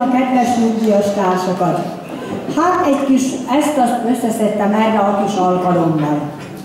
A kedves nyugdíjas társakat! Hát egy kis, ezt-azt összeszedtem erre a kis alkalommal.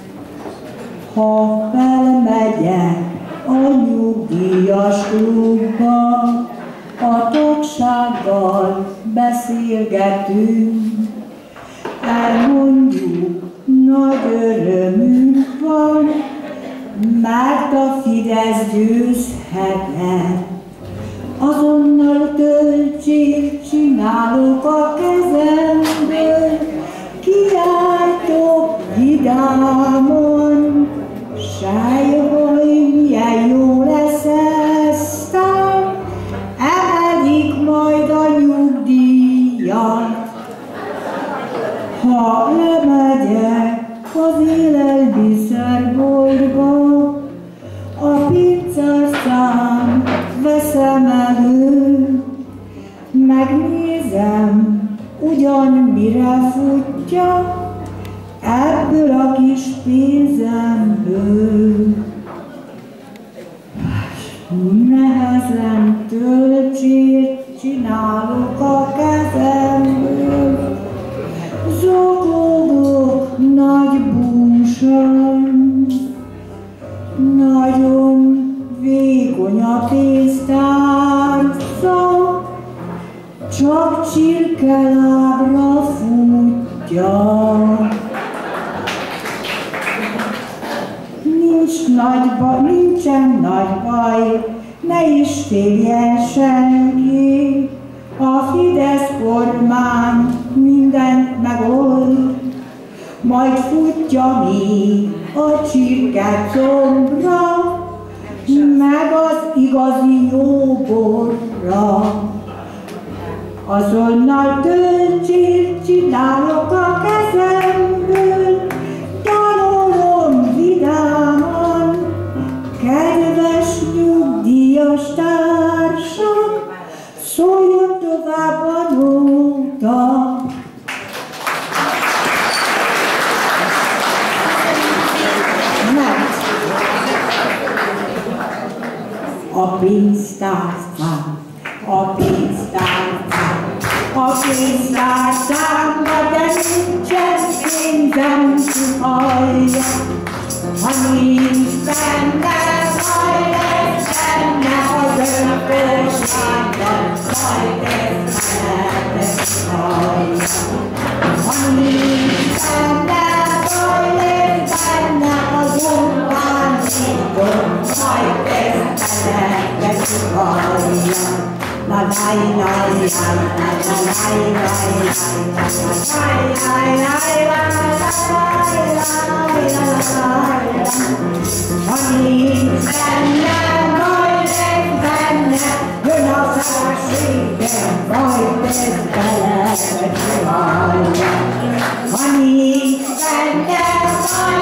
Ha felmegyek a nyugdíjas klubba, a tagsággal beszélgetünk, elmondjuk, nagy örömünk van, mert a Fidesz győzhetett. Azonnal töltsét csinálok a kezemből, kiáltok vidámon, sejhaj, milyen jó lesz eztán, emelik majd a nyugdíjat. Ha lemegyek az élelmiszerboltba, a pizzaszám veszem elő, megnézem, ugyan mire futja ebből a kis pénzemből. Nehezen töltsét csinálok a kezemből, zokogok nagy búsan, nagyon vékony a pénztárca, csak csirkelábra futja. Nincsen nagy baj, ne is féljen senki, a Fidesz kormány mindent megold, majd futja még a csirkecombra, meg az igazi jó borra. Azonnal töltsét csinálok a kezemből, tanulom vidáman, kedves nyugdíjas társak, szóljon tovább a nóta. A pénztárcám, a pénztárcám, a pénztárcámba, de nincsen pénzem hallja. Ha nincs benne, majd lesz benne az önfőségem, majd ez felettes hallja. Ha nincs benne, majd lesz benne az önfőségem, majd ez felettes hallja. La la la la la la la